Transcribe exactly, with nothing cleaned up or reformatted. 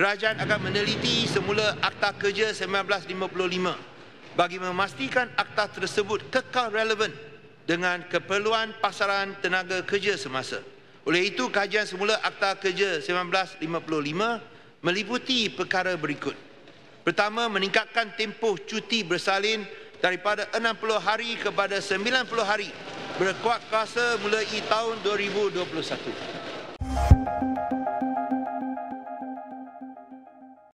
kerajaan akan meneliti semula Akta Kerja seribu sembilan ratus lima puluh lima bagi memastikan akta tersebut kekal relevan dengan keperluan pasaran tenaga kerja semasa. Oleh itu, kajian semula Akta Kerja seribu sembilan ratus lima puluh lima meliputi perkara berikut. Pertama, meningkatkan tempoh cuti bersalin daripada enam puluh hari kepada sembilan puluh hari berkuat kuasa mulai tahun dua ribu dua puluh satu.